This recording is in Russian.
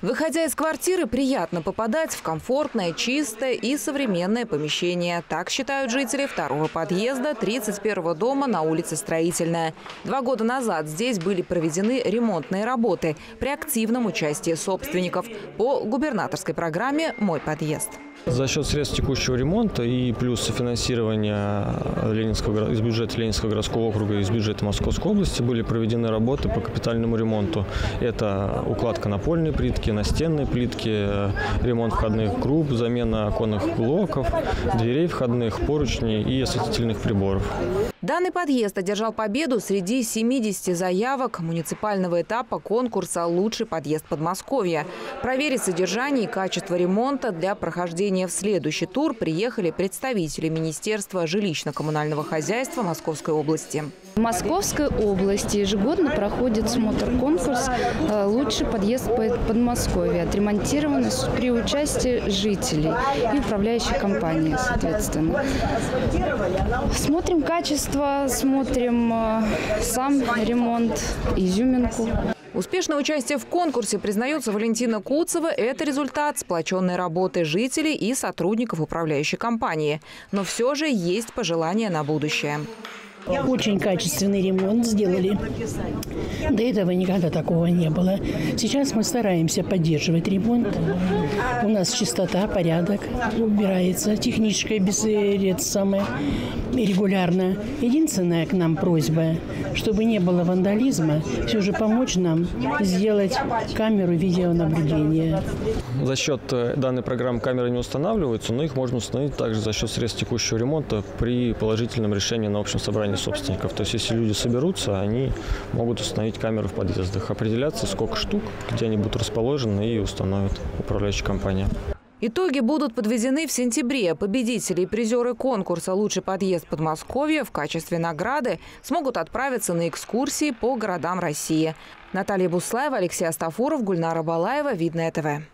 Выходя из квартиры, приятно попадать в комфортное, чистое и современное помещение. Так считают жители второго подъезда 31-го дома на улице Строительная. 2 года назад здесь были проведены ремонтные работы при активном участии собственников по губернаторской программе «Мой подъезд». За счет средств текущего ремонта и плюс софинансирования из бюджета Ленинского городского округа и из бюджета Московской области были проведены работы по капитальному ремонту. Это укладка напольной плитки, настенной плитки, ремонт входных групп, замена оконных блоков, дверей входных, поручней и осветительных приборов. Данный подъезд одержал победу среди 70 заявок муниципального этапа конкурса «Лучший подъезд Подмосковья». Проверить содержание и качество ремонта для прохождения в следующий тур приехали представители Министерства жилищно-коммунального хозяйства Московской области. В Московской области ежегодно проходит смотр-конкурс «Лучший подъезд Подмосковья», отремонтированный при участии жителей и управляющей компании, соответственно. Смотрим качество, смотрим сам ремонт, изюминку. Успешное участие в конкурсе, признается Валентина Куцева, это результат сплоченной работы жителей и сотрудников управляющей компании. Но все же есть пожелания на будущее. Очень качественный ремонт сделали. До этого никогда такого не было. Сейчас мы стараемся поддерживать ремонт. У нас чистота, порядок, убирается, техническое регулярно. Единственная к нам просьба, чтобы не было вандализма, все же помочь нам сделать камеру видеонаблюдения. За счет данной программы камеры не устанавливаются, но их можно установить также за счет средств текущего ремонта при положительном решении на общем собрании собственников. То есть, если люди соберутся, они могут установить камеры в подъездах. Определяться, сколько штук, где они будут расположены, и установит управляющая компания. Итоги будут подведены в сентябре. Победители и призеры конкурса «Лучший подъезд Подмосковья» в качестве награды смогут отправиться на экскурсии по городам России. Наталья Буслаева, Алексей Астафуров, Гульнара Балаева, Видное ТВ.